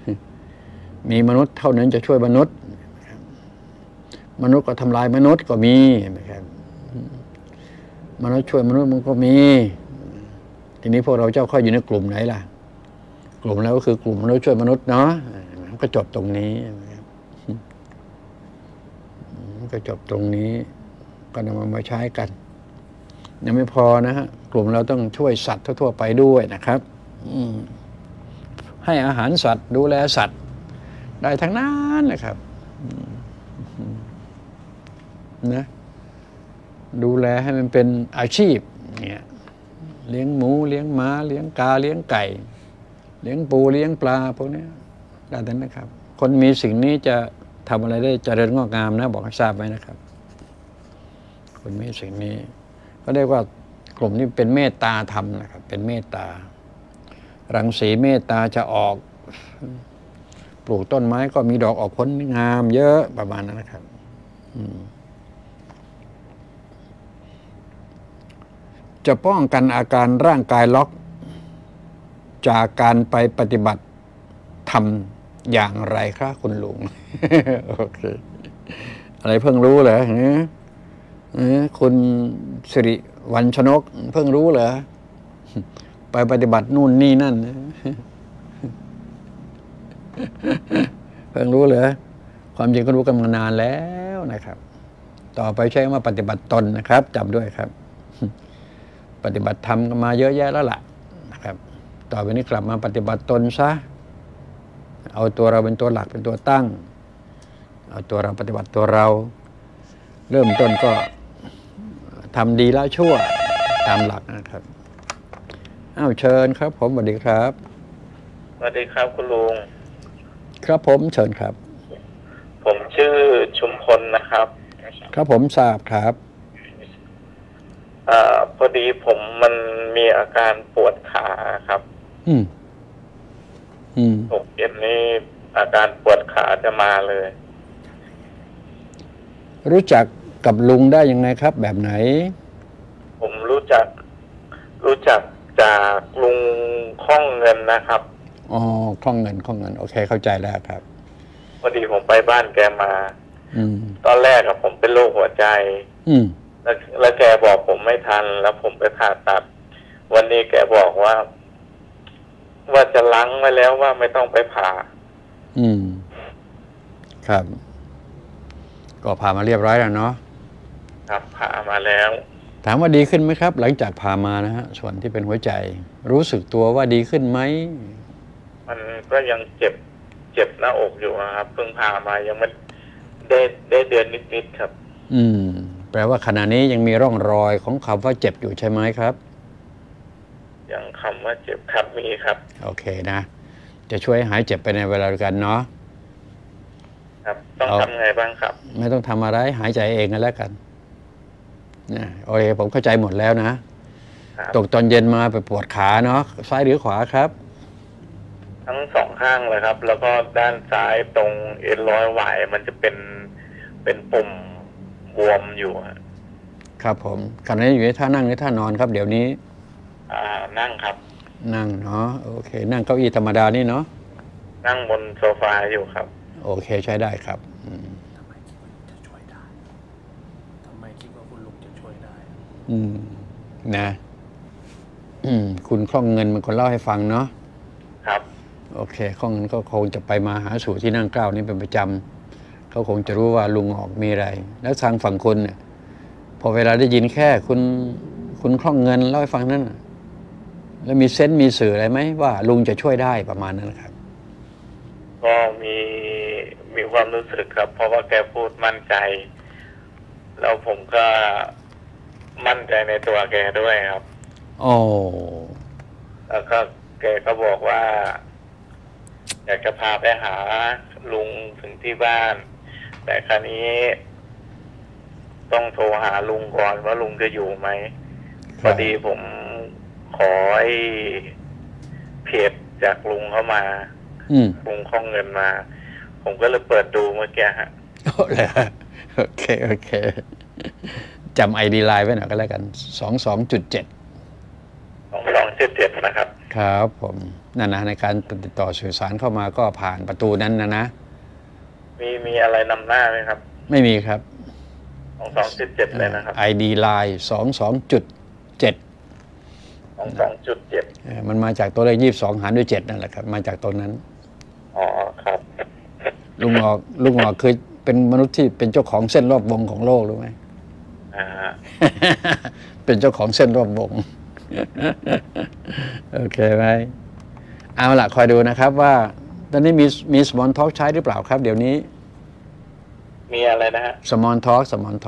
มีมนุษย์เท่านั้นจะช่วยมนุษย์มนุษย์ก็ทำลายมนุษย์ก็มีนะครับมนุษย์ช่วยมนุษย์มันก็มีทีนี้พวกเราเจ้าเข้าอยู่ในกลุ่มไหนล่ะกลุ่มแล้วก็คือกลุ่มมนุษย์ช่วยมนุษย์เนาะมันก็จบตรงนี้ก็จบตรงนี้ก็นำมาใช้กันยังไม่พอนะฮะกลุ่มเราต้องช่วยสัตว์ทั่วไปด้วยนะครับให้อาหารสัตว์ดูแลสัตว์ได้ทั้งนั้นนะครับนะดูแลให้มันเป็นอาชีพเนี่ยเลี้ยงหมูเลี้ยงม้าเลี้ยงกาเลี้ยงไก่เลี้ยงปูเลี้ยงปลาพวกนี้ได้ทั้งนั้นนะครับคนมีสิ่งนี้จะทำอะไรได้เจริญงอกงามนะบอกให้ทราบไว้นะครับคนมีสิ่งนี้ก็เรียกว่ากลุ่มนี้เป็นเมตตาธรรมนะครับเป็นเมตตารังสีเมตตาจะออกปลูกต้นไม้ก็มีดอกออกผลงามเยอะประมาณนั้นนะครับจะป้องกันอาการร่างกายล็อกจากการไปปฏิบัติธรรมอย่างไรครับคุณลุง โอเคอะไรเพิ่งรู้เหรอคุณสิริวัญชนกเพิ่งรู้เหรอไปปฏิบัตินู่นนี่นั่น เพิ่งรู้เหรอความจริงก็รู้กันมานานแล้วนะครับต่อไปใช้คำว่าปฏิบัติตนนะครับจำด้วยครับปฏิบัติธรรมกันมาเยอะแยะแล้วล่ะนะครับต่อไปนี้กลับมาปฏิบัติตนซะเอาตัวเราเป็นตัวหลักเป็นตัวตั้งเอาตัวเราปฏิบัติตัวเราเริ่มต้นก็ทำดีละชั่วตามหลักนะครับเชิญครับผมสวัสดีครับสวัสดีครับคุณลุงครับผมเชิญครับผมชื่อชุมพลนะครับครับผมทราบครับพอดีผมมันมีอาการปวดขาครับตกเย็นนี้อาการปวดขาจะมาเลยรู้จักกับลุงได้ยังไงครับแบบไหนผมรู้จักจากลุงข้องเงินนะครับอ๋อข้องเงินโอเคเข้าใจแล้วครับพอดีผมไปบ้านแกมาตอนแรกผมเป็นโรคหัวใจแล้วแกบอกผมไม่ทันแล้วผมไปผ่าตัดวันนี้แกบอกว่าจะล้างไว้แล้วว่าไม่ต้องไปผ่าครับก็ผ่ามาเรียบร้อยแล้วเนาะครับผ่ามาแล้วถามว่าดีขึ้นไหมครับหลังจากผ่ามานะฮะส่วนที่เป็นหัวใจรู้สึกตัวว่าดีขึ้นไหมมันก็ยังเจ็บหน้าอกอยู่นะครับเพิ่งผ่ามายังไม่ได้เดือนนิดๆครับแปลว่าขณะนี้ยังมีร่องรอยของคำว่าเจ็บอยู่ใช่ไหมครับยังคำว่าเจ็บครับมีครับโอเคนะจะช่วยหายเจ็บไปในเวลาเดียวกันเนาะครับต้องทำไงบ้างครับไม่ต้องทำอะไรหายใจเองกันแล้วกันนะโอเคผมเข้าใจหมดแล้วนะตกตอนเย็นมาไปปวดขาเนาะซ้ายหรือขวาครับทั้งสองข้างเลยครับแล้วก็ด้านซ้ายตรงเอ็นร้อยหวายมันจะเป็นปุ่มบวมอยู่ครับผมขณะนี้อยู่ในท่านั่งหรือท่านอนครับเดี๋ยวนี้นั่งครับนั่งเนาะโอเคนั่งเก้าอี้ธรรมดานี่เนาะนั่งบนโซฟาอยู่ครับโอเคใช้ได้ครับทำไมคิดว่าจะช่วยได้ทำไมคิดว่าคุณลุงจะช่วยได้นะคุณคล่องเงินมันคนเล่าให้ฟังเนาะครับโอเคคล่องเงินก็คงจะไปมาหาสู่ที่นั่งเกล้านี้เป็นประจำเขาคงจะรู้ว่าลุงออกมีอะไรแล้วทางฝั่งคุณเนี่ยพอเวลาได้ยินแค่คุณคล่องเงินเล่าให้ฟังนั่นแล้วมีเซนส์มีสื่ออะไรไหมว่าลุงจะช่วยได้ประมาณนั้นครับก็มีความรู้สึกครับเพราะว่าแกพูดมั่นใจแล้วผมก็มั่นใจในตัวแกด้วยครับโอ้แล้วก็แกก็บอกว่าอยากจะพาไปหาลุงถึงที่บ้านแต่คราวนี้ต้องโทรหาลุงก่อนว่าลุงจะอยู่ไหมพอดีผมขอเพจจากลุงเข้ามาลุงข้องเงินมาผมก็เลยเปิดดูเมื่อกี้ฮะโอเคจำ ID ไลน์ไว้หน่อยก็แล้วกัน22.7 22.7นะครับคครับผมนั่นนะในการติดต่อสื่อสารเข้ามาก็ผ่านประตูนั้นนะมีอะไรนำหน้าไหมครับไม่มีครับ 22.7เลยนะครับ ID Line 22.7มันมาจากตัวเลข22หารด้วย7นั่นแหละครับมาจากตัวนั้นอ๋อครับลุงออกคือเป็นมนุษย์ที่เป็นเจ้าของเส้นรอบวงของโลกรู้ไหมเป็นเจ้าของเส้นรอบวงโอเคไหมเอาล่ะคอยดูนะครับว่าตอนนี้มีสมอลท็อกใช้หรือเปล่าครับเดี๋ยวนี้มีอะไรนะฮะสมอลท็อก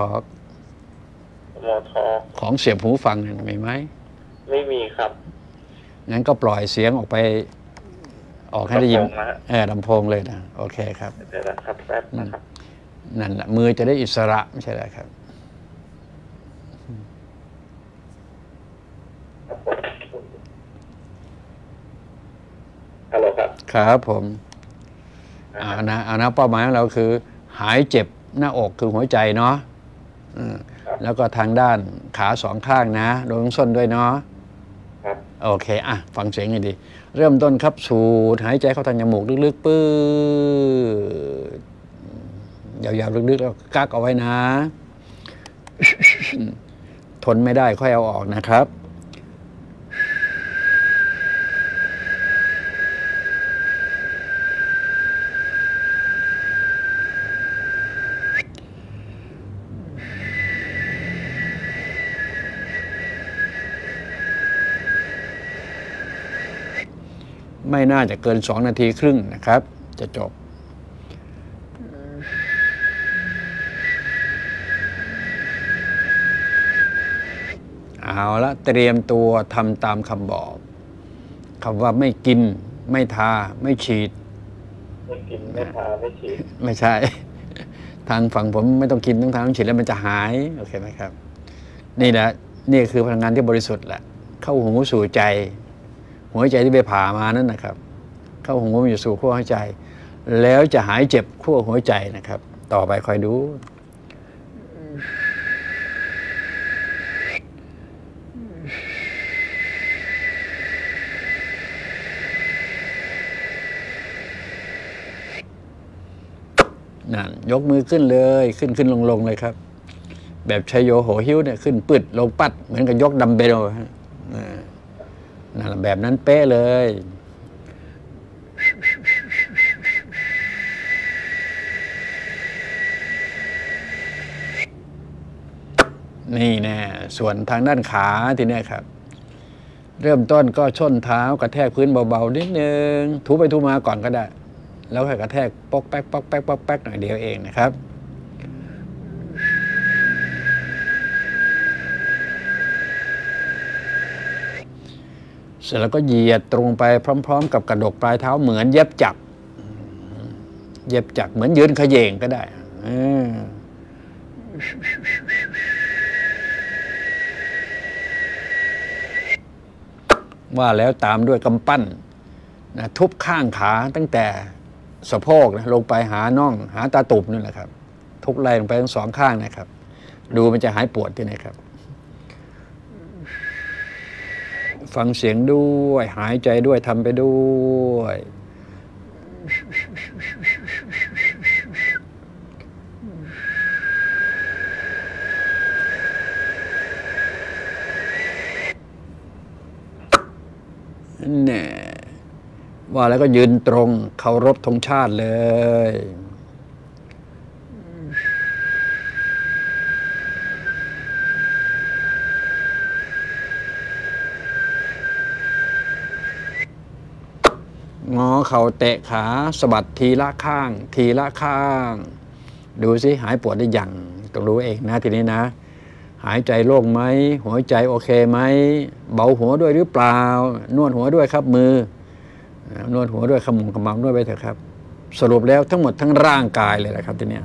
ของเสียบหูฟังเนี่ยมีไหมไม่มีครับงั้นก็ปล่อยเสียงออกไปออกให้ได้ยินลำโพงเลยนะโอเคครับเดี๋ยวนะครับแป๊บนะครับนั่นแหละมือจะได้อิสระไม่ใช่เหรอครับฮัลโหลครับครับผมเอานะเป้าหมายของเราคือหายเจ็บหน้าอกคือหัวใจเนาะแล้วก็ทางด้านขาสองข้างนะโดยส้นด้วยเนาะโอเคฟังเสียงให้ดีเริ่มต้นครับสูดหายใจเข้าทางจมูกลึกๆปื้อยาวๆลึกๆแล้วกักเอาไว้นะทนไม่ได้ค่อยเอาออกนะครับไม่น่าจะเกิน2 นาทีครึ่งนะครับจะจบเอาละเตรียมตัวทำตามคำบอกคำว่าไม่กินไม่ทาไม่ฉีดไม่กินไม่ทาไม่ฉีดไม่ใช่ทางฝั่งผมไม่ต้องกินต้องทาต้องฉีดแล้วมันจะหายโอเคไหมครับนี่แหละนี่คือพลังงานที่บริสุทธิ์แหละเข้าหูสู่ใจหัวใจที่ไปผ่ามานั่นนะครับเข้าหูมันอยู่สู่ขั้วหัวใจแล้วจะหายเจ็บขั้วหัวใจนะครับต่อไปคอยดูนั่นยกมือขึ้นเลยขึ้นลงเลยครับแบบชัยโยโหหิ้วเนี่ยขึ้นปึดลงปัดเหมือนกับยกดัมเบลนั่นแบบนั้นเป๊ะเลยนี่แน่ส่วนทางด้านขาทีนี้ครับเริ่มต้นก็ส้นเท้ากระแทกพื้นเบาๆนิดนึงถูไปถูมาก่อนก็ได้แล้วค่อยกระแทกป๊อกแป๊กป๊อกแป๊กป๊อกแป๊กหน่อยเดียวเองนะครับเสร็จแล้วก็เหยียดตรงไปพร้อมๆกับกระดกปลายเท้าเหมือนเย็บจักรเหมือนยืนเขย่งก็ได้ว่าแล้วตามด้วยกำปั้นนะทุบข้างขาตั้งแต่สะโพกนะลงไปหาน่องหาตาตุ่มนั่นแหละครับทุบไล่ลงไปทั้ง2 ข้างนะครับดูมันจะหายปวดที่ไหนครับฟังเสียงด้วยหายใจด้วยทำไปด้วยแน่ว่าแล้วก็ยืนตรงเคารพธงชาติเลยงอเข่าเตะขาสะบัดทีละข้างดูสิหายปวดได้ยังต้องรู้เองนะทีนี้นะหายใจโล่งไหมหัวใจโอเคไหมเบาหัวด้วยหรือเปล่านวดหัวด้วยครับมือนวดหัวด้วยขมงขมังนวดไปเถอะครับสรุปแล้วทั้งหมดทั้งร่างกายเลยนะครับทีนี้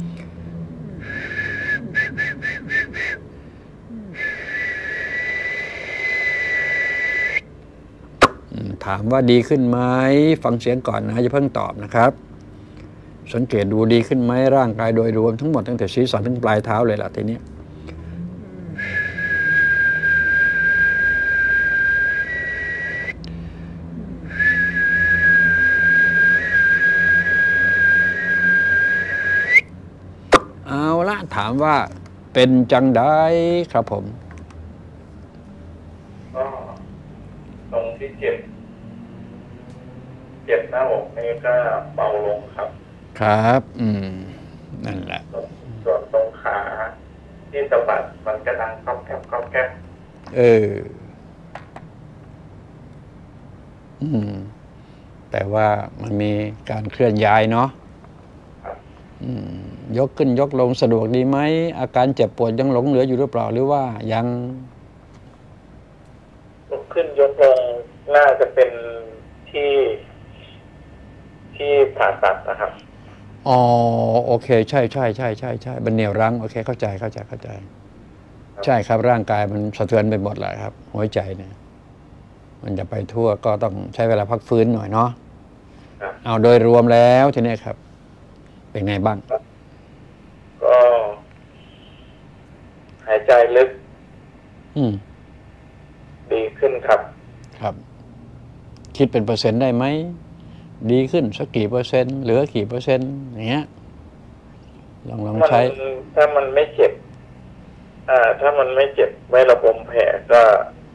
ถามว่าดีขึ้นไหมฟังเสียงก่อนนะอย่าเพิ่งตอบนะครับสังเกตดูดีขึ้นไหมร่างกายโดยรวมทั้งหมดตั้งแต่ศีรษะถึงปลายเท้าเลยล่ะทีนี้ถามว่าเป็นจังได้ครับผมก็ตรงที่เจ็บหน้าอกนี่ก็เบาลงครับครับนั่นแหละส่วนตรงขาที่สะบัดมันกระดังก๊อบแก๊บก๊อบแก๊บแต่ว่ามันมีการเคลื่อนย้ายเนาะยกขึ้นยกลงสะดวกดีไหมอาการเจ็บปวดยังหลงเหลืออยู่หรือเปล่าหรือว่ายังยกขึ้นยกลงน่าจะเป็นที่ผ่าตัดนะครับอ๋อโอเคใช่มันเหนี่ยวรั้งโอเคเข้าใจใช่ครับร่างกายมันสะเทือนไปหมดเลยครับหัวใจเนี่ยมันจะไปทั่วก็ต้องใช้เวลาพักฟื้นหน่อยเนาะเอาโดยรวมแล้วทีนี้ครับเป็นไงบ้างก็หายใจลึกดีขึ้นครับคิดเป็นเปอร์เซ็นต์ได้ไหมดีขึ้นสักกี่เปอร์เซ็นต์เหลือกี่เปอร์เซ็นต์อย่างเงี้ยลองใช้ถ้ามันไม่เจ็บถ้ามันไม่เจ็บไม่ระบมแผลก็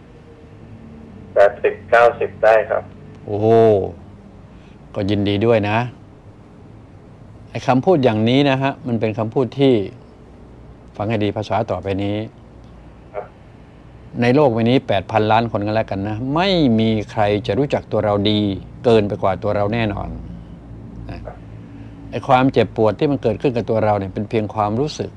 80-90ได้ครับโอ้ก็ยินดีด้วยนะไอ้คำพูดอย่างนี้นะฮะมันเป็นคำพูดที่ฟังให้ดีภาษาต่อไปนี้ในโลกใบนี้ 8,000 ล้านคนกันแล้วกันนะไม่มีใครจะรู้จักตัวเราดีเกินไปกว่าตัวเราแน่นอนนะไอ้ความเจ็บปวดที่มันเกิดขึ้นกับตัวเราเนี่ยเป็นเพียงความรู้สึก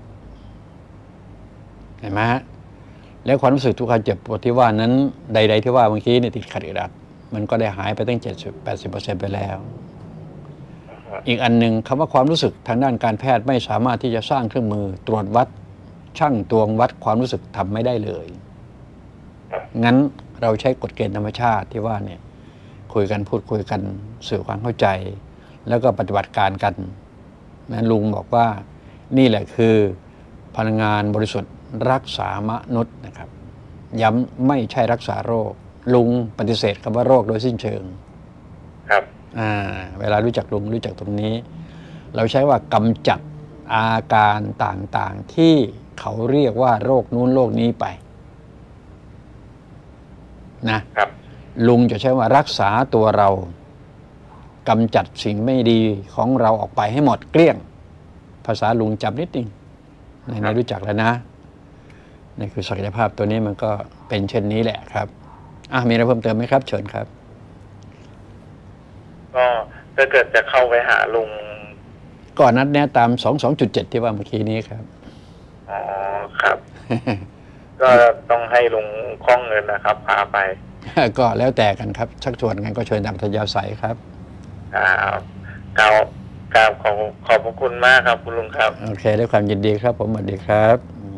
เห็นไหมฮะแล้วความรู้สึกทุกการเจ็บปวดที่ว่านั้นใดๆที่ว่าเมื่อกี้เนี่ยติดขัดอึดอัดมันก็ได้หายไปตั้ง 70-80% ไปแล้วอีกอันหนึ่งคำว่าความรู้สึกทางด้านการแพทย์ไม่สามารถที่จะสร้างเครื่องมือตรวจวัดชั่งตวงวัดความรู้สึกทำไม่ได้เลยงั้นเราใช้กฎเกณฑ์ธรรมชาติที่ว่าเนี่ยคุยกันพูดคุยกันสื่อความเข้าใจแล้วก็ปฏิบัติการกันนะลุงบอกว่านี่แหละคือพลังงานบริสุทธิ์รักษามนุษย์นะครับย้ำไม่ใช่รักษาโรคลุงปฏิเสธคำว่าโรคโดยสิ้นเชิงครับเวลารู้จักลุงรู้จักตรงนี้เราใช้ว่ากำจัดอาการต่างๆที่เขาเรียกว่าโรคนู้นโรคนี้ไปนะครับลุงจะใช้ว่ารักษาตัวเรากำจัดสิ่งไม่ดีของเราออกไปให้หมดเกลี้ยงภาษาลุงจำนิดนึงในรู้จักแล้วนะนี่คือศักยภาพตัวนี้มันก็เป็นเช่นนี้แหละครับมีอะไรเพิ่มเติมไหมครับเชิญครับก็ถ้าเกิดจะเข้าไปหาลุงก่อนนัดแนะตาม 22.7 ที่ว่าเมื่อกี้นี้ครับอ๋อครับ ก็ต้องให้ลุงคล้องเงินนะครับพาไปก็แล้วแต่กันครับชักชวนกันก็เชิญตามทยาศัยครับครับขอบพระคุณมากครับคุณลุงครับโอเคด้วยความยินดีครับผมสวัสดีครับ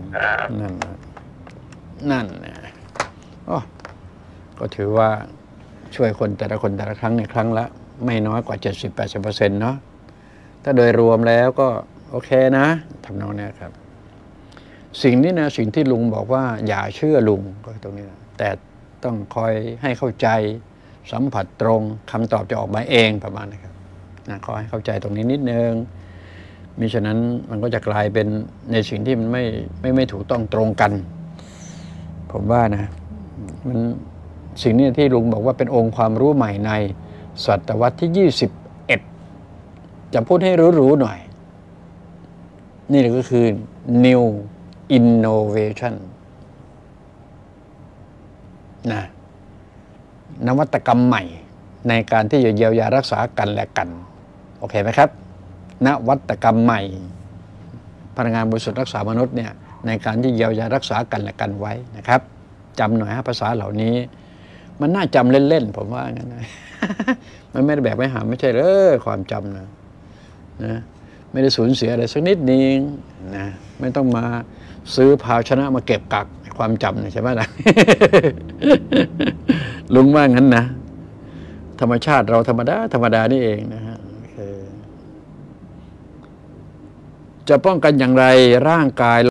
นั่นนะก็ถือว่าช่วยคนแต่ละคนแต่ละครั้งในครั้งละไม่น้อยกว่า 70-80% เนาะถ้าโดยรวมแล้วก็โอเคนะทำนองนี้ครับสิ่งนี้นะสิ่งที่ลุงบอกว่าอย่าเชื่อลุงก็ตรงนี้แต่ต้องคอยให้เข้าใจสัมผัสตรงคำตอบจะออกมาเองประมาณนี้ครับขอให้เข้าใจตรงนี้นิดนึงมิฉะนั้นมันก็จะกลายเป็นในสิ่งที่มันไม่ถูกต้องตรงกันผมว่านะมันสิ่งนี้ที่ลุงบอกว่าเป็นองค์ความรู้ใหม่ในศตวรรษที่ 21จะพูดให้รู้ๆหน่อยนี่ก็คือ New Innovation นวัตกรรมใหม่ในการที่จะเยียวยารักษากันและกันโอเคไหมครับนวัตกรรมใหม่พลังงานบริสุทธิ์รักษามนุษย์เนี่ยในการที่เยียวยารักษากันและกันไว้นะครับจำหน่อยภาษาเหล่านี้มันน่าจำเล่นๆผมว่างั้นนะมันไม่ได้แบบไม่หาไม่ใช่ความจำนะไม่ได้สูญเสียอะไรสักนิดนึงนะไม่ต้องมาซื้อภาชนะมาเก็บกักความจำนะใช่ไหมล่ะ ลุงว่างั้นนะธรรมชาติเราธรรมดานี่เองนะฮะจะป้องกันอย่างไรร่างกาย